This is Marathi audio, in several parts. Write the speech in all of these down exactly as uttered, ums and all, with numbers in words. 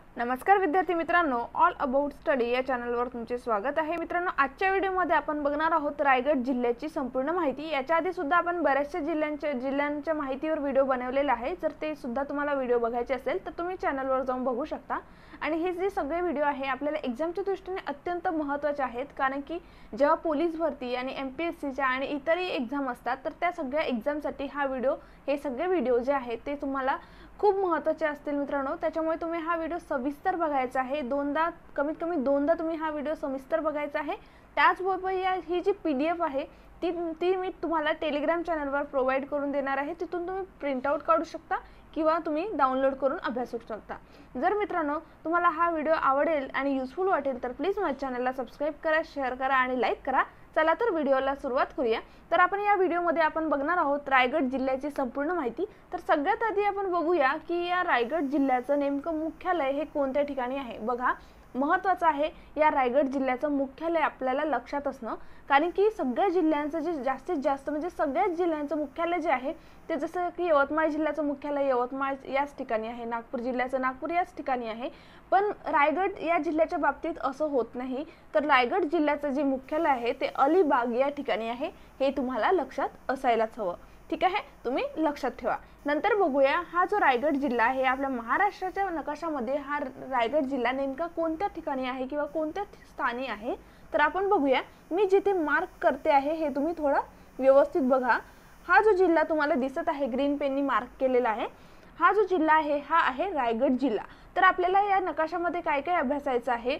नमस्कार विद्यार्थी मित्रांनो, ऑल अबाउट स्टडी या चॅनलवर तुमचे स्वागत आहे। मित्रांनो, आजच्या व्हिडिओमध्ये आपण बघणार आहोत रायगड जिल्ह्याची संपूर्ण माहिती। याच्या आधी सुद्धा आपण बऱ्याचशा जिल्ह्यांच्या जिल्ह्यांच्या माहितीवर व्हिडिओ बनवलेला आहे। जर ते सुद्धा तुम्हाला व्हिडिओ बघायचे असेल तर तुम्ही चॅनलवर जाऊन बघू शकता। आणि हे जे सगळे व्हिडिओ आहे आपल्याला एग्जामच्या दृष्टीने अत्यंत महत्त्वाचे आहेत, कारण की जेव्हा पोलीस भरती आणि एमपीएससीच्या आणि इतरही एग्जाम असतात तर त्या सगळ्या एग्जामसाठी हा व्हिडिओ हे सगळे व्हिडिओ जे आहेत ते तुम्हाला खूप महत्त्वाचे असतील मित्रांनो। त्याच्यामुळे तुम्ही हा व्हिडिओ सविस्तर बघायचा आहे, दोनदा कमीत कमी दोनदा तुम्ही हा व्हिडिओ सविस्तर बघायचा आहे। त्याचबरोबर या ही जी पीडीएफ आहे ती ती मी तुम्हाला टेलिग्राम चॅनलवर प्रोव्हाइड करून देणार आहे। तिथून तुम्ही प्रिंट आउट काढू शकता किंवा तुम्ही डाउनलोड करून अभ्यास करू शकता। जर मित्रांनो तुम्हाला हा व्हिडिओ आवडेल आणि युजफुल वाटेल तर प्लीज माझ्या चॅनलला सबस्क्राइब करा, शेअर करा आणि लाईक करा। चला तर व्हिडिओला सुरुवात करूया। तर आपण या व्हिडिओमध्ये आपण बघणार आहोत रायगड जिल्ह्याची संपूर्ण माहिती। तर सगळ्यात आधी आपण बघूया की या रायगड जिल्ह्याचं नेमकं मुख्यालय हे कोणत्या ठिकाणी आहे। बघा, महत्त्वाचं आहे या रायगड जिल्ह्याचं मुख्यालय आपल्याला लक्षात असणं, कारण की सगळ्या जिल्ह्यांचं जे जास्तीत जास्त म्हणजे सगळ्याच जिल्ह्यांचं मुख्यालय जे आहे ते जसं की यवतमाळ जिल्ह्याचं मुख्यालय यवतमाळ याच ठिकाणी आहे, नागपूर जिल्ह्याचं नागपूर याच ठिकाणी आहे। पण रायगड या जिल्ह्याच्या बाबतीत असं होत नाही। तर रायगड जिल्ह्याचं जे मुख्यालय आहे ते अलिबाग या ठिकाणी आहे, हे तुम्हाला लक्षात असायलाच हवं। ठीक आहे, तुम्ही लक्षात ठेवा। नंतर बघूया हा जो रायगड जिल्हा आहे आपल्या महाराष्ट्राच्या नकाशामध्ये हा रायगड जिल्हा नेमका कोणत्या ठिकाणी आहे किंवा कोणत्या स्थानी आहे। तर आपण बघूया, मी जिथे मार्क करते आहे हे तुम्ही थोडं व्यवस्थित बघा। हा जो जिल्हा तुम्हाला दिसत आहे ग्रीन पेननी मार्क केलेला आहे, हा जो जिल्हा आहे हा आहे रायगड जिल्हा। तर आपल्याला या नकाशामध्ये काय काय अभ्यासायचं आहे,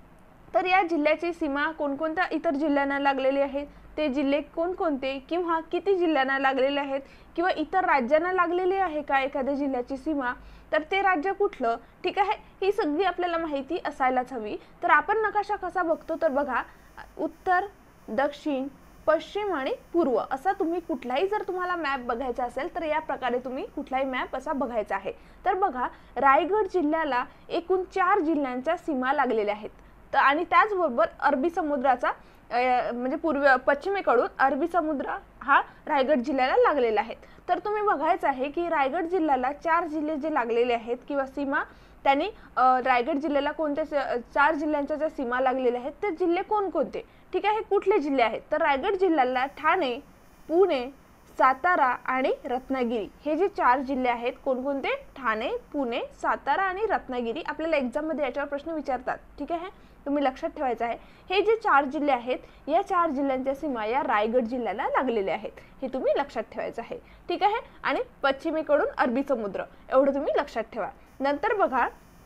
तर या जिल्ह्याची सीमा कोणकोणत्या इतर जिल्ह्यांना लागलेली आहे, ते जिल्हे कोणकोणते किंवा किती जिल्ह्यांना लागलेले आहेत किंवा इतर राज्यांना लागलेली आहे का एखाद्या जिल्ह्याची सीमा, तर ते राज्य कुठलं। ठीक आहे, ही सगळी आपल्याला माहिती असायलाच हवी। तर आपण नकाशा कसा बघतो, तर बघा उत्तर, दक्षिण, पश्चिम आणि पूर्व असा तुम्ही कुठलाही जर तुम्हाला मॅप बघायचा असेल तर या प्रकारे तुम्ही कुठलाही मॅप असा बघायचा आहे। तर बघा, रायगड जिल्ह्याला एकूण चार जिल्ह्यांच्या सीमा लागलेल्या आहेत। तर आणि त्याचबरोबर अरबी समुद्राचा म्हणजे पूर्व पश्चिमेकडून अरबी समुद्र हा रायगड जिल्ह्याला लागलेला आहे। तर तुम्ही बघायचं आहे की रायगड जिल्ह्याला चार जिल्हे जे लागलेले आहेत किंवा सीमा त्यांनी रायगड जिल्ह्याला कोणत्या चार जिल्ह्यांच्या ज्या सीमा लागलेल्या आहेत ते जिल्हे कोणकोणते। ठीक आहे, कुठले जिल्हे आहेत, तर रायगड जिल्ह्याला ठाणे, पुणे, सातारा आणि रत्नागिरी हे जे चार जिल्हे आहेत कोणकोणते, ठाणे, पुणे, सातारा आणि रत्नागिरी। आपल्याला एग्जाम मध्ये याच्यावर प्रश्न विचारतात। ठीक आहे, तुम्ही लक्षात ठेवायचं आहे हे जे चार जिल्हे आहेत या चार जिल्ह्यांच्या सीमा या रायगड जिल्ह्याला लागलेल्या आहेत, हे तुम्ही लक्षात ठेवायचं आहे। ठीक आहे, आणि पश्चिमेकडून अरबी समुद्र एवढं तुम्ही लक्षात ठेवा। नंतर बघा,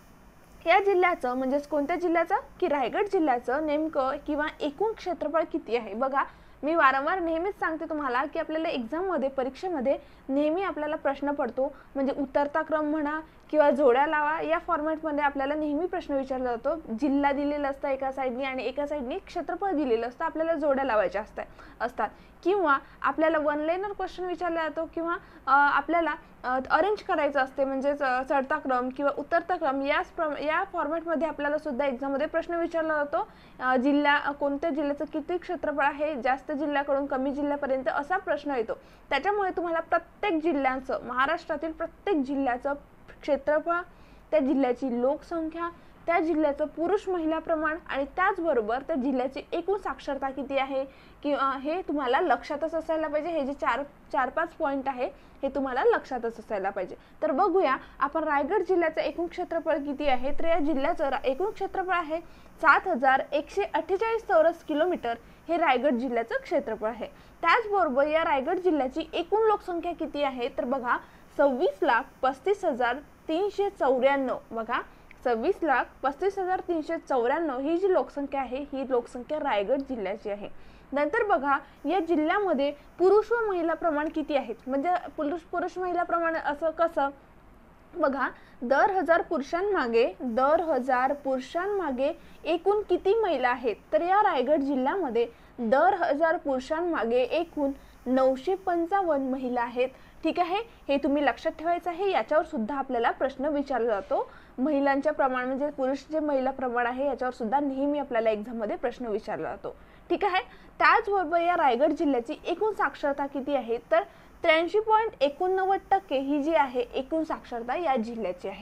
या जिल्ह्याचं म्हणजे कोणत्या जिल्ह्याचं की रायगड जिल्ह्याचं नेमकं किंवा एकूण क्षेत्रफळ किती आहे। बघा, मी वारंवार नेहमीच सांगते तुम्हाला की आपल्याला एग्जाम मध्ये परीक्षेमध्ये नेहमी आपल्याला प्रश्न पडतो, म्हणजे उतरता क्रम म्हणा किंवा जोड्या लावा या फॉर्मॅटमध्ये आपल्याला नेहमी प्रश्न विचारला जातो। जिल्हा दिलेला असता एका साईडनी आणि एका साईडनी क्षेत्रफळ दिलेलं असतं, आपल्याला जोड्या लावायच्या असतात असतात किंवा आपल्याला वन लाईनर क्वेश्चन विचारला जातो किंवा आपल्याला अरेंज करायचं असते, म्हणजे चढता क्रम किंवा उतरता क्रम या या फॉर्मॅटमध्ये आपल्याला सुद्धा एक्झाममध्ये प्रश्न विचारला जातो। जिल्हा कोणत्या जिल्ह्याचं किती क्षेत्रफळ आहे, जास्त जिल्ह्याकडून कमी जिल्ह्यापर्यंत असा प्रश्न येतो। त्याच्यामुळे तुम्हाला प्रत्येक जिल्ह्याचं महाराष्ट्रातील प्रत्येक जिल्ह्याचं क्षेत्रफळ, त्या जिल्ह्याची लोकसंख्या, त्या जिल्ह्याचं पुरुष महिला प्रमाण आणि त्याचबरोबर त्या जिल्ह्याची एकूण साक्षरता किती आहे किंवा हे तुम्हाला लक्षातच असायला पाहिजे। हे जे चार चार पाच पॉईंट आहे हे तुम्हाला लक्षातच असायला पाहिजे। तर बघूया आपण रायगड जिल्ह्याचं एकूण क्षेत्रफळ किती आहे। तर या जिल्ह्याचं एकूण क्षेत्रफळ आहे सात हजार एकशे अठ्ठेचाळीस चौरस किलोमीटर, हे रायगड जिल्ह्याचं क्षेत्रफळ आहे। त्याचबरोबर या रायगड जिल्ह्याची एकूण लोकसंख्या किती आहे, तर बघा सव्वीस लाख पस्तीस हजार तीनशे चौऱ्याण्णव बघा सव्वीस लाख पस्तीस हजार तीनशे चौऱ्याण्णव ही जी लोकसंख्या आहे ही लोकसंख्या रायगड जिल्ह्याची आहे। नंतर बघा, या जिल्ह्यामध्ये पुरुष व महिला प्रमाण किती आहेत, म्हणजे पुरुष पुरुष महिला प्रमाण असं कसं, बघा दर हजार पुरुषांमागे दर हजार पुरुषांमागे एकूण किती महिला आहेत, तर या रायगड जिल्ह्यामध्ये दर हजार पुरुषांमागे एकूण नऊशे पंचावन्न महिला आहेत। ठीक आहे, हे तुम्ही लक्षात ठेवायचं आहे। याच्यावर सुद्धा आपल्याला प्रश्न विचारला जातो, महिलांच्या प्रमाण म्हणजे पुरुष जे महिला प्रमाण आहे याच्यावर सुद्धा नेहमी आपल्याला एक्झाम मध्ये प्रश्न विचारला जातो। ठीक आहे, त्याचबरोबर या रायगड जिल्ह्याची एकूण साक्षरता किती आहे, तर त्र्याऐंशी पॉईंट एकोणनव्वद टक्के ही जी आहे एकूण साक्षरता या जिल्ह्याची आहे।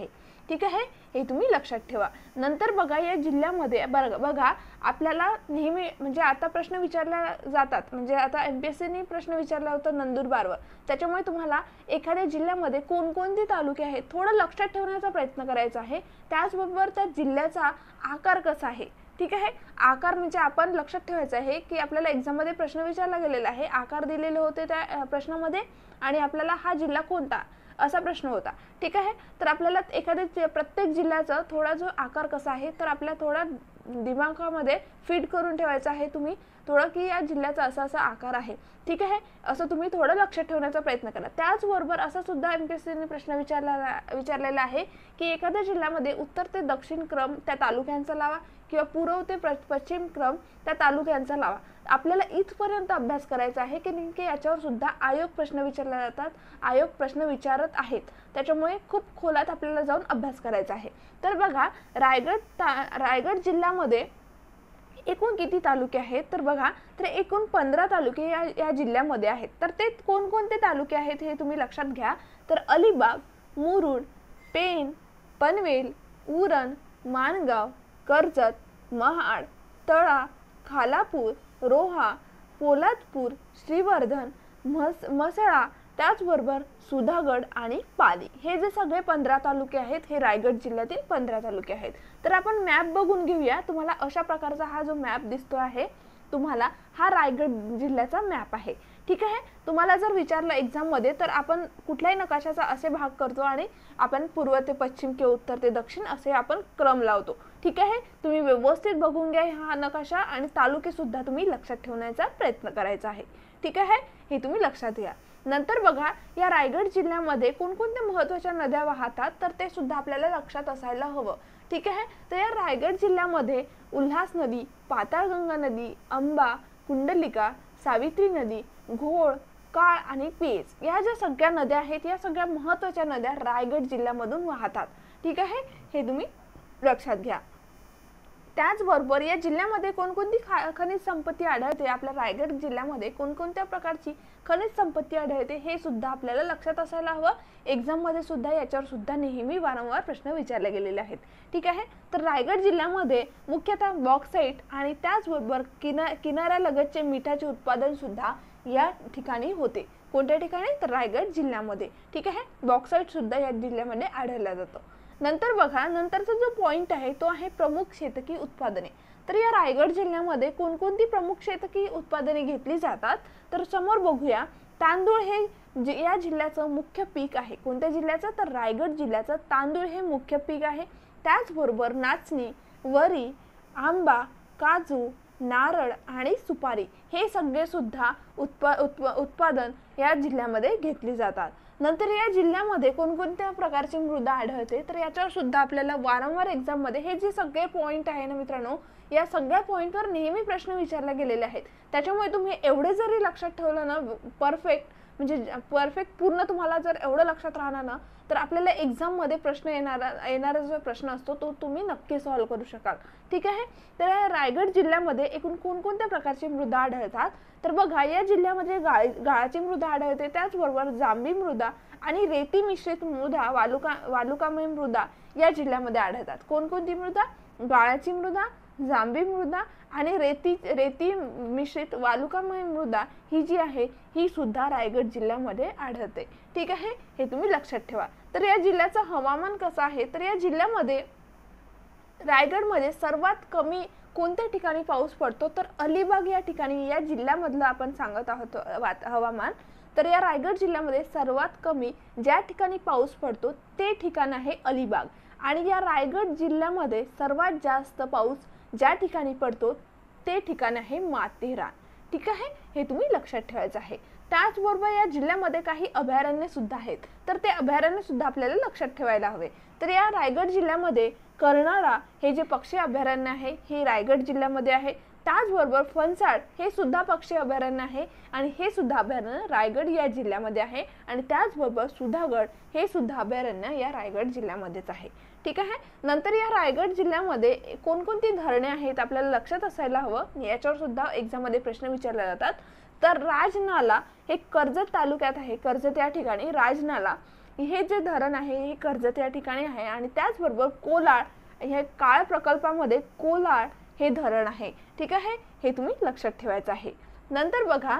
ठीक आहे, हे तुम्ही लक्षात ठेवा। नंतर बघा या जिल्ह्यामध्ये बघा आपल्याला नेहमी म्हणजे आता प्रश्न विचारले जातात, म्हणजे आता एमपीएससी ने प्रश्न विचारला होता नंदुरबारवर, त्याच्यामुळे तुम्हाला एखाद्या जिल्ह्यामध्ये कोणकोणते तालुके आहेत थोडं लक्षात ठेवण्याचा प्रयत्न करायचा आहे। त्याचबरोबर त्या जिल्ह्याचा आकार कसा आहे, ठीक आहे, आकार म्हणजे आपण लक्षात ठेवायचं आहे की आपल्याला एक्झाम मध्ये प्रश्न विचारला गेलेला आहे, आकार दिलेले होते त्या प्रश्नामध्ये आणि आपल्याला हा जिल्हा कोणता असा प्रश्न होता, ठीक आहे। तर आपल्याला एखाद्या प्रत्येक जिल्ह्याचा थोडा जो आकार कसा आहे तर आपल्या थोडा दिमागामध्ये फीड करून ठेवायचा आहे तुम्ही थोडं की या जिल्ह्याचा असा असा आकार आहे, ठीक आहे, असं तुम्ही थोडं लक्षात ठेवण्याचा प्रयत्न करा। त्याचबरोबर असा सुद्धा एमपीएससीने प्रश्न विचारला विचारलेला आहे की एखाद्या जिल्ह्यामध्ये उत्तर ते दक्षिण क्रम त्या तालुक्यांचा लावा किंवा पूर्व ते पश्चिम क्रम त्या तालुक्यांचा लावा। आपल्याला इथपर्यंत अभ्यास करायचा आहे की नेमके याच्यावर सुद्धा आयोग प्रश्न विचारले जातात, आयोग प्रश्न विचारत आहेत, त्याच्यामुळे खूप खोलात आपल्याला जाऊन अभ्यास करायचा आहे। तर बघा रायगड रायगड जिल्ह्यामध्ये एकूण किती तालुके आहेत तर बघा तर एकूण पंधरा तालुके या, या जिल्ह्यामध्ये आहेत। तर ते कोणकोणते तालुके आहेत हे तुम्ही लक्षात घ्या। तर अलिबाग, मुरुड, पेण, पनवेल, उरण, माणगाव, कर्जत, महाड, तळा, खालापूर, रोहा, पोलादपूर, श्रीवर्धन, म्हस म्हसळा, त्याचबरोबर सुधागड आणि पाली, हे जे सगळे पंधरा तालुके आहेत हे रायगड जिल्ह्यातील पंधरा तालुके आहेत। तर आपण मॅप बघून घेऊया। तुम्हाला अशा प्रकारचा हा जो मॅप दिसतो आहे तुम्हाला हा रायगड जिल्ह्याचा मॅप आहे, ठीक आहे। तुम्हाला जर विचारलं एक्झाम मध्ये तर आपण कुठल्याही नकाशाचा असे भाग करतो आणि आपण पूर्व ते पश्चिम किंवा उत्तर ते दक्षिण असे आपण क्रम लावतो, ठीक आहे। तुम्ही व्यवस्थित बघून घ्या हा नकाशा आणि तालुके सुद्धा तुम्ही लक्षात ठेवण्याचा प्रयत्न करायचा आहे, ठीक आहे, हे तुम्ही लक्षात घ्या। नंतर बघा या रायगड जिल्ह्यामध्ये कोणकोणत्या महत्त्वाच्या नद्या वाहतात तर ते सुद्धा आपल्याला लक्षात असायला हवं, ठीक आहे। तर या रायगड जिल्ह्यामध्ये उल्हास नदी, पाताळगंगा नदी, अंबा, कुंडलिका, सावित्री नदी, घोळ, काळ आणि पेज या ज्या सगळ्या नद्या आहेत या सगळ्या महत्त्वाच्या नद्या रायगड जिल्ह्यामधून वाहतात, ठीक आहे, हे तुम्ही लक्षात घ्या। त्याचबरोबर या जिल्ह्यामध्ये कोणकोणती खनिज संपत्ती आढळते, आपल्या रायगड जिल्ह्यामध्ये कोणकोणत्या प्रकारची खनिज संपत्ती आढळते हे सुद्धा आपल्याला लक्षात असायला हवं। एक्झाम मध्ये सुद्धा याच्यावर सुद्धा नेहमी वारंवार प्रश्न विचारले गेलेले आहेत, ठीक आहे। तर रायगड जिल्ह्यामध्ये मुख्यतः बॉक्साईट आणि त्याचबरोबर किना किनाऱ्यालगतचे मिठाचे उत्पादन सुद्धा या ठिकाणी होते, कोणत्या ठिकाणी तर रायगड जिल्ह्यामध्ये, ठीक आहे। बॉक्साईट सुद्धा या जिल्ह्यामध्ये आढळला जातो। नंतर बघा नंतरचा जो पॉइंट आहे तो आहे प्रमुख शेतकी उत्पादने। तर या रायगड जिल्ह्यामध्ये कोणकोणती प्रमुख शेतकी उत्पादने घेतली जातात तर समोर बघूया। तांदूळ हे या जिल्ह्याचं मुख्य पीक आहे, कोणत्या जिल्ह्याचं तर रायगड जिल्ह्याचं तांदूळ हे मुख्य पीक आहे। त्याचबरोबर नाचणी, वरी, आंबा, काजू, नारळ आणि सुपारी हे सगळे सुद्धा उत्पा उत्पादन या जिल्ह्यामध्ये घेतली जातात। नंतर या जिल्ह्यामध्ये कोणकोणत्या प्रकारची मृदा आढळते तर याच्यावर सुद्धा आपल्याला वारंवार एक्झाम मध्ये हे जे सगळे पॉइंट आहे ना मित्रांनो या सगळ्या पॉइंटवर नेहमी प्रश्न विचारले गेलेले आहेत, त्याच्यामुळे तुम्ही एवढे जरी लक्षात ठेवलं ना परफेक्ट म्हणजे परफेक्ट पूर्ण तुम्हाला जर एवढं लक्षात राहणार ना तर आपल्याला एक्झाम मध्ये प्रश्न येणारा येणारा जो प्रश्न असतो तो तुम्ही नक्की सॉल्व्ह करू शकाल, ठीक आहे। तर रायगड जिल्ह्यामध्ये एकूण कोणकोणत्या प्रकारची मृदा आढळतात तर बघा या जिल्ह्यामध्ये गाळ गाळाची मृदा आढळते, त्याचबरोबर जांभी मृदा आणि रेती मिश्रित मृदा, वालुका वालुकामय मृदा या जिल्ह्यामध्ये आढळतात। कोणकोणती मृदा, गाळाची मृदा, जांभी मृदा आणि रेती रेती मिश्रित वालुकामय मृदा ही जी आहे ही सुद्धा रायगड जिल्ह्यामध्ये आढळते, ठीक आहे, हे तुम्ही लक्षात ठेवा। तर या जिल्ह्याचं हवामान कसं आहे तर या जिल्ह्यामध्ये रायगडमध्ये सर्वात कमी कोणत्या ठिकाणी पाऊस पडतो तर अलिबाग या ठिकाणी या जिल्ह्यामधलं आपण सांगत आहोत हवामान। तर या रायगड जिल्ह्यामध्ये सर्वात कमी ज्या ठिकाणी पाऊस पडतो ते ठिकाण आहे अलिबाग आणि या रायगड जिल्ह्यामध्ये सर्वात जास्त पाऊस ज्या ठिकाणी पडतो ते ठिकाण आहे माथेरान, ठीक आहे, हे तुम्ही लक्षात ठेवायचं आहे। त्याचबरोबर या जिल्ह्यामध्ये काही अभयारण्य सुद्धा आहेत तर ते अभयारण्य सुद्धा आपल्याला लक्षात ठेवायला हवे। तर या रायगड जिल्ह्यामध्ये कर्नला हे जे पक्षी अभयारण्य आहे हे रायगड जिल्ह्यामध्ये आहे। त्याचबरोबर फणसाड हे सुद्धा पक्षी अभयारण्य आहे आणि हे सुद्धा अभयारण्य रायगड या जिल्ह्यामध्ये आहे आणि त्याचबरोबर सुधागड हे सुद्धा अभयारण्य या रायगड जिल्ह्यामध्येच आहे, ठीक आहे। नंतर या रायगड जिल्ह्यामध्ये कोणकोणती धरणे आहेत आपल्याला लक्षात असायला हवं, याच्यावर सुद्धा एक्झाम मध्ये प्रश्न विचारले जातात। तर राजनाला हे कर्जत तालुक्यात आहे, कर्जत या ठिकाणी राजनाला हे जे धरण आहे हे कर्जत या ठिकाणी आहे आणि त्याचबरोबर कोलाळ हे काळ प्रकल्पामध्ये कोलाळ हे धरण आहे। ठीक आहे, हे तुम्ही लक्षात ठेवायचं आहे। नंतर बघा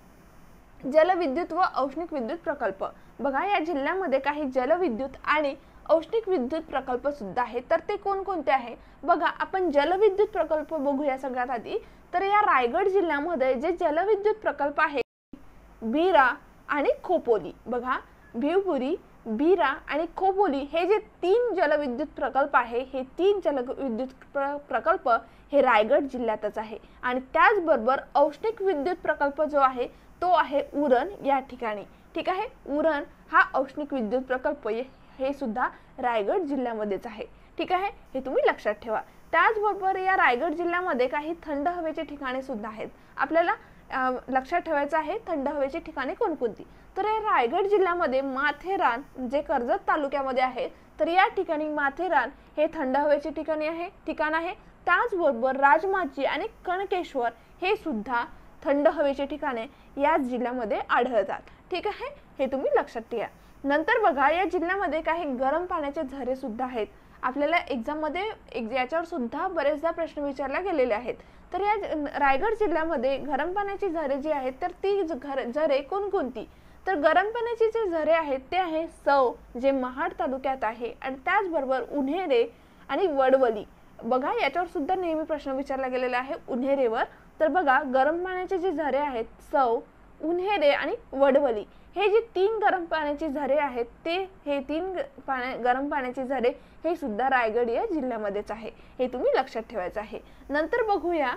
जलविद्युत व औष्णिक विद्युत प्रकल्प। बघा या जिल्ह्यामध्ये काही जलविद्युत आणि औष्णिक विद्युत प्रकल्प सुद्धा आहेत, तर ते कोणकोणते आहे बघा। आपण जलविद्युत प्रकल्प बघूया सगळ्यात आधी। तर या रायगड जिल्ह्यामध्ये जे जलविद्युत प्रकल्प आहे बीरा आणि खोपोली, बघा भिवपुरी, बीरा आणि खोपोली हे जे तीन जलविद्युत प्रकल्प आहे हे तीन जलविद्युत प्र, प्रकल्प हे रायगड जिल्ह्यातच आहे। आणि त्याचबरोबर औष्णिक विद्युत प्रकल्प जो आहे तो आहे उरण या ठिकाणी। ठीक आहे, उरण हा औष्णिक विद्युत प्रकल्प हे सुद्धा रायगड जिल्ह्यामध्येच आहे। ठीक आहे, हे तुम्ही लक्षात ठेवा। त्याचबरोबर या रायगड जिल्ह्यामध्ये काही थंड हवेचे ठिकाणे सुद्धा आहेत। आपल्याला लक्षात ठेवायचं आहे थंड हवेची ठिकाणे कोणकोणती। तर या रायगड जिल्ह्यामध्ये माथेरान जे कर्जत तालुक्यामध्ये आहे, तर या ठिकाणी माथेरान हे थंड हवेचे ठिकाणी आहे ठिकाण आहे। त्याचबरोबर राजमाची आणि कणकेश्वर हे सुद्धा थंड हवेचे ठिकाणे या जिल्ह्यामध्ये आढळतात। ठीक आहे, हे तुम्ही लक्षात ठेवा। नंतर बघा या जिल्ह्यामध्ये काही गरम पाण्याचे झरे सुद्धा आहेत। आपल्याला एग्जाम मध्ये याच्यावर सुद्धा बरेचदा प्रश्न विचारले गेलेले आहेत। तर या रायगड जिल्ह्यामध्ये गरम पाण्याची झरे जी आहेत तर ती झरे कोणकोणती, तर गरम पाण्याची जे झरे आहेत ते आहे सौ जे महाड तालुक्यात आहे आणि त्याचबरोबर उन्हेरे आणि वडवली। बघा याच्यावर सुद्धा नेहमी प्रश्न विचारला गेलेला आहे उन्हेरेवर। तर बघा गरम पाण्याचे जे झरे आहेत सौ, उन्हेरे आणि वडवली हे जे तीन गरम पाण्याची झरे आहेत ते हे तीन पाण्या गरम पाण्याची झरे हे सुद्धा रायगड या जिल्ह्यामध्येच आहे, हे तुम्ही लक्षात ठेवायचं आहे। नंतर बघूया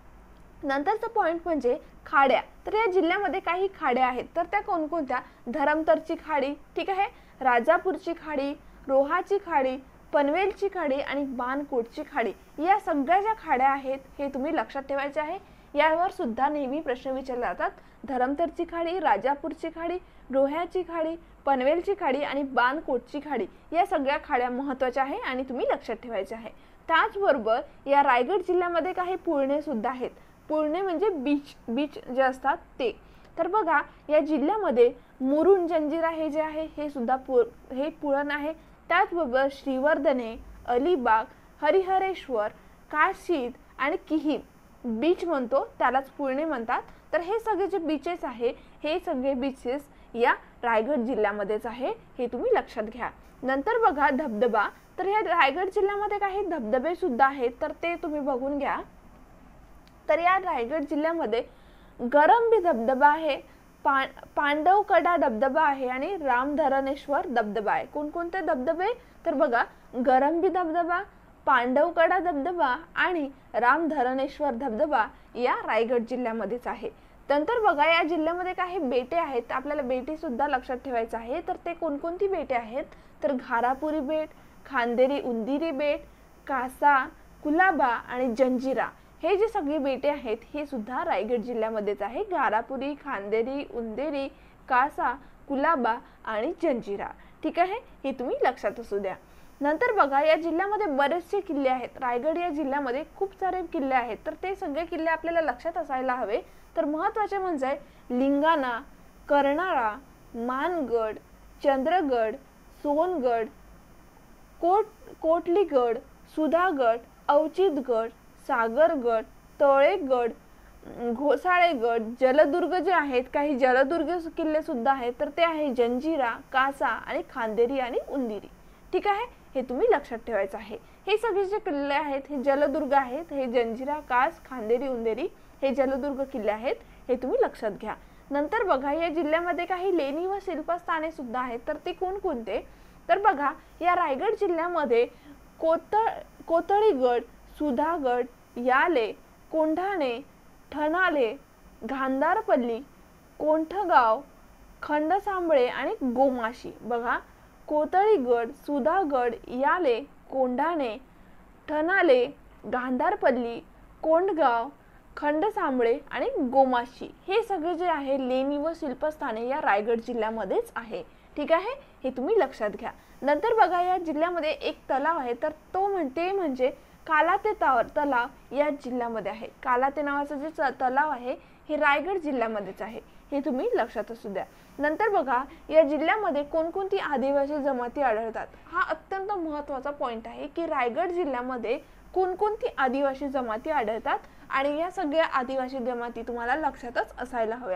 नंतरचा पॉइंट म्हणजे खाड्या। तर या जिल्ह्यामध्ये काही खाड्या आहेत, तर त्या कोणकोणत्या, धरमतरची खाडी, ठीक आहे, राजापूरची खाडी, रोहाची खाडी, पनवेलची खाडी आणि बाणकोटची खाडी या सगळ्या ज्या खाड्या आहेत हे तुम्ही लक्षात ठेवायचे आहे। यावर सुद्धा नेहमी प्रश्न विचारले जातात। धरमतरची खाडी, राजापूरची खाडी, रोह्याची खाडी, पनवेलची खाडी आणि बाणकोटची खाडी या सगळ्या खाड्या महत्त्वाच्या आहे आणि तुम्ही लक्षात ठेवायचे आहे। त्याचबरोबर या रायगड जिल्ह्यामध्ये काही पुळणे सुद्धा आहेत। पुळणे म्हणजे बीच बीच जे असतात ते। तर बघा या जिल्ह्यामध्ये मुरुड जंजिरा हे जे आहे हे सुद्धा हे पुळण आहे। त्याचबरोबर श्रीवर्धने, अलिबाग, हरिहरेश्वर, काशीद आणि किहीम बीच म्हणतो त्यालाच पुळणे म्हणतात। तर हे सगळे जे बीचेस आहे हे सगळे बीचेस या रायगड जिल्ह्यामध्येच आहे, हे तुम्ही लक्षात घ्या। नंतर बघा धबधबा। तर या रायगड जिल्ह्यामध्ये काही धबधबे सुद्धा आहेत, तर ते तुम्ही बघून घ्या। तर या रायगड जिल्ह्यामध्ये गरंबी धबधबा आहे, पा पांडवकडा धबधबा आहे आणि रामधरणेश्वर धबधबा आहे। कोणकोणते धबधबे, तर बघा गरंबी धबधबा, पांडवकडा धबधबा आणि रामधरणेश्वर धबधबा या रायगड जिल्ह्यामध्येच आहे। नंतर बघा या जिल्ह्यामध्ये काही बेटे आहेत, आपल्याला बेटे सुद्धा लक्षात ठेवायचं आहे। तर ते कोणकोणती बेटे आहेत, तर घारापुरी बेट, खांदेरी उंदिरी बेट, कासा, कुलाबा आणि जंजिरा हे जे सगळी बेटे आहेत हे सुद्धा रायगड जिल्ह्यामध्येच आहे। घारापुरी, खांदेरी, उंदेरी, कासा, कुलाबा आणि जंजिरा। ठीक आहे, हे तुम्ही लक्षात असू द्या। नंतर बघा या जिल्ह्यामध्ये बरेचसे किल्ले आहेत। रायगड या जिल्ह्यामध्ये खूप सारे किल्ले आहेत, तर ते सगळे किल्ले आपल्याला लक्षात असायला हवे। तर महत्त्वाचे म्हणजे लिंगाणा, कर्नाळा, मानगड, चंद्रगड, सोनगड, कोट कोटलीगड, सुधागड, अवचितगड, सागरगड, तळेगड, घोसाळेगड, जलदुर्ग जे आहेत काही जलदुर्ग किल्ले सुद्धा आहेत, तर ते आहे जंजिरा, कासा आणि खांदेरी आणि उंदिरी। ठीक आहे, हे तुम्ही लक्षात ठेवायचं आहे। हे सगळे जे किल्ले आहेत हे जलदुर्ग आहेत, हे जंजिरा, कास, खांदेरी, उंदेरी हे जलदुर्ग किल्ले आहेत, हे तुम्ही लक्षात घ्या। नंतर बघा या जिल्ह्यामध्ये काही लेणी व शिल्पस्थाने सुद्धा आहेत, तर ते कोणकोणते, तर बघा या रायगड जिल्ह्यामध्ये कोतळ कोतळीगड, सुधागड, याले, कोंढाणे, ठणाले, गांधारपल्ली, कोंठगाव, खंडसांबळे आणि गोमाशी। बघा कोतळीगड, सुधागड, याले, कोंढाणे, ठणाले, गांधारपल्ली, कोंडगाव, खंडसांबळे आणि गोमाशी हे सगळे जे आहे लेणी व शिल्पस्थाने या रायगड जिल्ह्यामध्येच आहे। ठीक आहे, हे तुम्ही लक्षात घ्या। नंतर बघा या जिल्ह्यामध्ये एक तलाव आहे, तर तो म्हणते म्हणजे कालाते तलाव या जिल्ह्यामध्ये आहे। कालाते नावाचं जे तलाव आहे हे रायगड जिल्ह्यामध्येच आहे, हे तुम्ही लक्षात असू द्या। नंतर बघा या जिल्ह्यामध्ये कोणकोणती आदिवासी जमाती आढळतात। हा अत्यंत महत्त्वाचा पॉइंट आहे की रायगड जिल्ह्यामध्ये कोणकोणती आदिवासी जमाती आढळतात आणि या सगळ्या आदिवासी जमाती तुम्हाला लक्षातच असायला हव्या।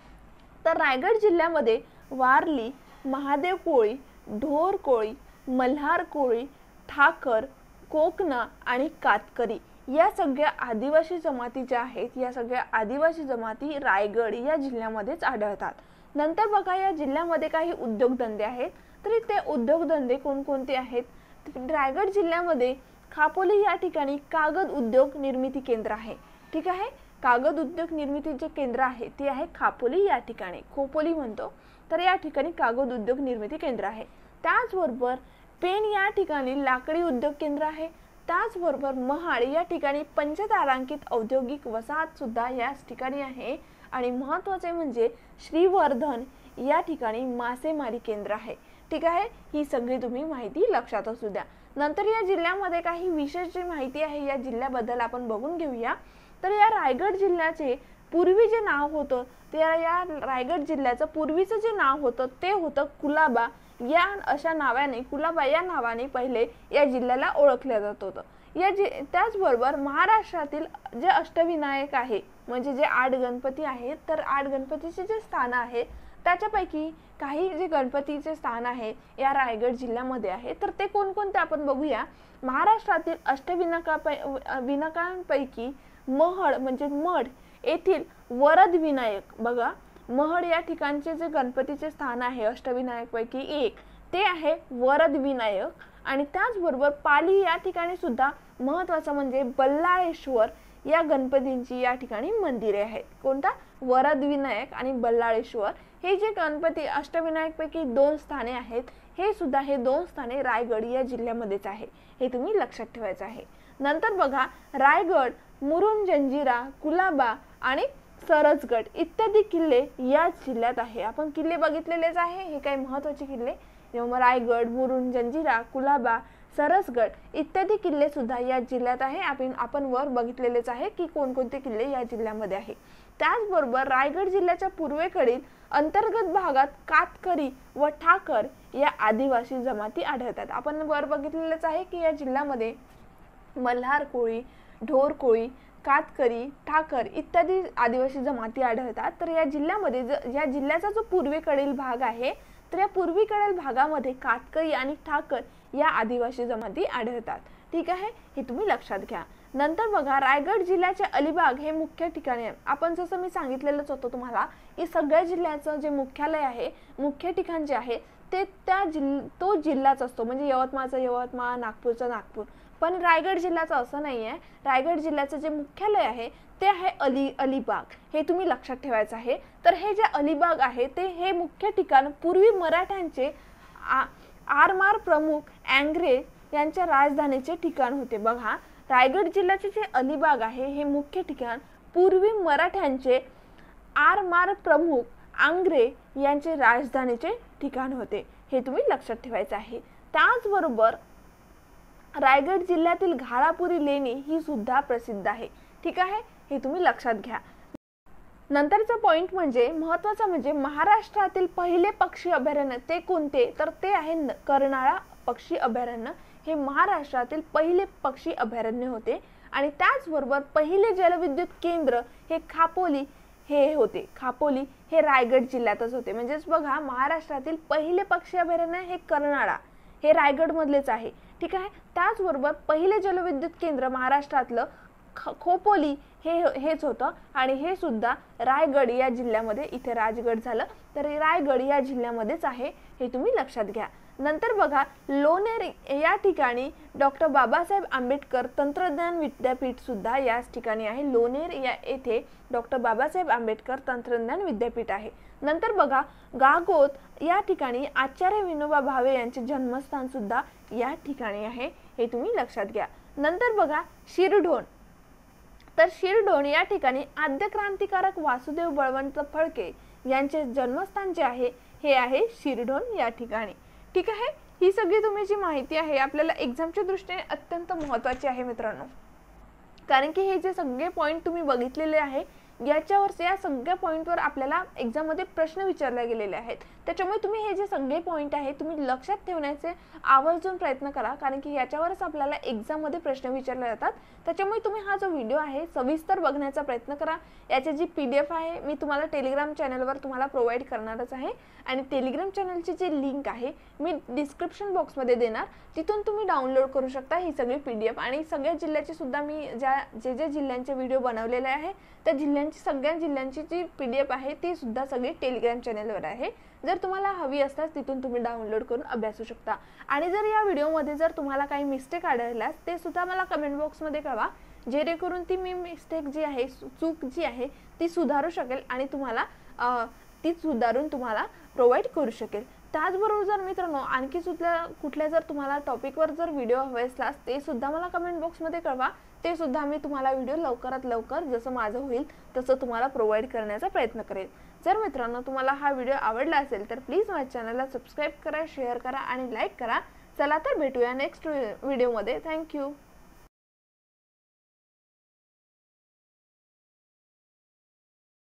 तर रायगड जिल्ह्यामध्ये वारली, महादेव कोळी, ढोर कोळी, मल्हार कोळी, ठाकर, कोकणा आणि कातकरी या सगळ्या आदिवासी जमाती ज्या आहेत या सगळ्या आदिवासी जमाती रायगड या जिल्ह्यामध्येच आढळतात। नंतर बघा या जिल्ह्यामध्ये काही उद्योगधंदे आहेत, तरी ते उद्योगधंदे कोणकोणते आहेत। रायगड जिल्ह्यामध्ये खापोली या ठिकाणी कागद उद्योग निर्मिती केंद्र आहे। ठीक आहे, कागद उद्योग निर्मिती जे केंद्र आहे ते आहे खापोली या ठिकाणी, खोपोली म्हणतो, तर या ठिकाणी कागद उद्योग निर्मिती केंद्र आहे। त्याचबरोबर पेण या ठिकाणी लाकडी उद्योग केंद्र आहे। त्याचबरोबर महाड या ठिकाणी पंचतारांकित औद्योगिक वसाहत सुद्धा याच ठिकाणी आहे। आणि महत्त्वाचे म्हणजे श्रीवर्धन या ठिकाणी मासेमारी केंद्र आहे। ठीक आहे, ही सगळी तुम्ही माहिती लक्षात असू द्या। नंतर या जिल्ह्यामध्ये काही विशेष जी माहिती आहे या जिल्ह्याबद्दल आपण बघून घेऊया। तर या रायगड जिल्ह्याचे पूर्वी जे नाव होतं ते या रायगड जिल्ह्याचं पूर्वीचं जे नाव होतं ते होतं कुलाबा या अशा नावाने, कुलाबा या नावाने पहिले या जिल्ह्याला ओळखलं जात होतं। या जि त्याचबरोबर महाराष्ट्रातील जे अष्टविनायक आहे म्हणजे जे आठ गणपती आहेत, तर आठ गणपतीचे जे स्थान आहे त्याच्यापैकी काही जे गणपतीचे स्थान आहे या रायगड जिल्ह्यामध्ये आहे, तर ते कोणकोणते आपण बघूया। महाराष्ट्रातील अष्टविनायका विनायकांपैकी महड म्हणजे मठ येथील वरद विनायक, बघा महड या ठिकाणचे जे गणपतीचे स्थान आहे अष्टविनायक पैकी एक ते आहे वरद विनायक। आणि त्याचबरोबर पाली या ठिकाणी सुद्धा महत्त्वाचं म्हणजे बल्लाळेश्वर या गणपतींची या ठिकाणी मंदिरे आहेत। कोणता? वरद विनायक आणि बल्लाळेश्वर हे जे गणपती अष्टविनायक पैकी दोन स्थाने आहेत, हे सुद्धा हे दोन स्थाने रायगड या जिल्ह्यामध्येच आहे, हे तुम्ही लक्षात ठेवायचं आहे। नंतर बघा रायगड, मुरुम जंजिरा, कुलाबा आणि सरसगड इत्यादी किल्ले या जिल्ह्यात आहे। आपण किल्ले बघितलेलेच आहे, हे काही महत्त्वाचे किल्ले जेव्हा रायगड, मुरुम जंजिरा, कुलाबा, सरसगड इत्यादी किल्ले सुद्धा या जिल्ह्यात आहे। आपण आपण वर बघितलेलेच आहे की कोणकोणते किल्ले या जिल्ह्यामध्ये आहे। त्याचबरोबर रायगड जिल्ह्याच्या पूर्वेकडील अंतर्गत भागात कातकरी व ठाकर या आदिवासी जमाती आढळतात। आपण वर बघितलेलेच आहे की या जिल्ह्यामध्ये मल्हार कोळी, ढोर कोळी, कातकरी, ठाकर इत्यादी आदिवासी जमाती आढळतात। तर या जिल्ह्यामध्ये या जिल्ह्याचा जो पूर्वेकडील भाग आहे तर या पूर्वेकडील भागामध्ये कातकरी आणि ठाकर या आदिवासी जमाती आढळतात। ठीक आहे, हे तुम्ही लक्षात घ्या। नंतर बघा रायगड जिल्ह्याचे अलिबाग हे मुख्य ठिकाण आहे। आपण जसं मी सांगितलेलंच होतं तुम्हाला की सगळ्या जिल्ह्याचं जे मुख्यालय आहे, मुख्य ठिकाण जे आहे ते त्या जिल्ह तो जिल्हाच असतो, म्हणजे यवतमाळचं यवतमाळ, नागपूरचं नागपूर। पण रायगड जिल्ह्याचं असं नाही आहे। रायगड जिल्ह्याचं जे मुख्यालय आहे ते आहे अली अलिबाग, हे तुम्ही लक्षात ठेवायचं आहे। तर हे जे अलिबाग आहे ते हे मुख्य ठिकाण पूर्वी मराठ्यांचे आरमार प्रमुख अँग्रे यांच्या राजधानीचे ठिकाण होते। बघा रायगड जिल्ह्याचे जे अलिबाग आहे हे मुख्य ठिकाण पूर्वी मराठ्यांचे आरमार प्रमुख आंग्रे यांचे राजधानीचे ठिकाण होते, हे तुम्ही लक्षात ठेवायचं आहे। त्याचबरोबर रायगड जिल्ह्यातील घारापुरी लेणी ही सुद्धा प्रसिद्ध आहे। ठीक आहे, हे तुम्ही लक्षात घ्या। नंतरचा पॉइंट म्हणजे महत्त्वाचा म्हणजे महाराष्ट्रातील पहिले पक्षी अभयारण्य ते कोणते, तर ते आहे कर्नाळा पक्षी अभयारण्य। हे महाराष्ट्रातील पहिले पक्षी अभयारण्य होते। आणि त्याचबरोबर पहिले जलविद्युत केंद्र हे खापोली हे होते। खापोली हे रायगड जिल्ह्यातच होते। म्हणजेच बघा महाराष्ट्रातील पहिले पक्षी अभयारण्य हे कर्नाळा हे रायगड मधलेच आहे। ठीक आहे, त्याचबरोबर पहिले जलविद्युत केंद्र महाराष्ट्रातलं खोपोली हे हेच होतं आणि हे सुद्धा रायगड या जिल्ह्यामध्ये, इथे राजगड झालं तर रायगड या जिल्ह्यामध्येच आहे, हे तुम्ही लक्षात घ्या। नंतर बघा लोणेर या ठिकाणी डॉक्टर बाबासाहेब आंबेडकर तंत्रज्ञान विद्यापीठ सुद्धा याच ठिकाणी आहे। लोणेर या येथे डॉक्टर बाबासाहेब आंबेडकर तंत्रज्ञान विद्यापीठ आहे। नंतर बघा गागोत या ठिकाणी आचार्य विनोबा भावे यांचे जन्मस्थान सुद्धा या ठिकाणी आहे, हे तुम्ही लक्षात घ्या। नंतर बघा शिरढोण, तर शिरढोण या ठिकाणी आद्य क्रांतिकारक वासुदेव बळवंत फडके यांचे जन्मस्थान जे आहे हे आहे शिरढोण या ठिकाणी। ठीक आहे, ही सगळी तुम्ही जी माहिती आहे आपल्याला एक्झामच्या दृष्टीने अत्यंत महत्त्वाची आहे मित्रांनो, कारण की हे जे सगळे पॉइंट तुम्ही बघितलेले आहे याच्यावर या सगळ्या पॉईंटवर आपल्याला एक्झाममध्ये प्रश्न विचारले गेलेले आहेत। त्याच्यामुळे तुम्ही हे जे सगळे पॉईंट आहेत तुम्ही लक्षात ठेवण्याचे आवर्जून प्रयत्न करा, कारण की याच्यावरच आपल्याला एक्झाममध्ये प्रश्न विचारले जातात। त्याच्यामुळे तुम्ही हा जो व्हिडिओ आहे सविस्तर बघण्याचा प्रयत्न करा। याची जी पीडीएफ आहे मी तुम्हाला टेलिग्राम चॅनलवर तुम्हाला प्रोव्हाइड करणारच आहे, आणि टेलिग्राम चॅनलची जी लिंक आहे मी डिस्क्रिप्शन बॉक्समध्ये देणार, तिथून तुम्ही डाउनलोड करू शकता ही सगळी पीडीएफ। आणि सगळ्या जिल्ह्याची सुद्धा मी ज्या जे जे जिल्ह्यांचे व्हिडिओ बनवलेले आहे त्या जिल्ह्यांची सगळ्या जिल्ह्यांची जी पीडीएफ आहे ती सुद्धा सगळी टेलिग्राम चॅनलवर आहे। जर तुम्हाला हवी असल्यास तिथून तुम्ही डाउनलोड करून अभ्यासू शकता। आणि जर या व्हिडिओमध्ये जर तुम्हाला काही मिस्टेक आढळल्यास ते सुद्धा मला कमेंट बॉक्समध्ये कळवा, जेणेकरून ती मी मिस्टेक जी आहे चूक जी आहे ती सुधारू शकेल आणि तुम्हाला ती सुधारून तुम्हाला प्रोव्हाइड करू शकेल। त्याचबरोबर जर मित्रांनो आणखी सुद्धा कुठल्या जर तुम्हाला टॉपिकवर जर व्हिडिओ हवे असल्यास ते सुद्धा मला कमेंट बॉक्समध्ये कळवा, ते सुद्धा मी तुम्हाला व्हिडिओ लवकरात लवकर जसं माझं होईल तसं तुम्हाला प्रोव्हाइड करण्याचा प्रयत्न करेन। जर मित्रांनो तुम्हाला हा व्हिडिओ आवडला असेल तर प्लीज माझ्या चॅनलला सबस्क्राइब करा, शेअर करा आणि लाईक करा। चला तर भेटूया नेक्स्ट व्हिडिओमध्ये। थँक्यू।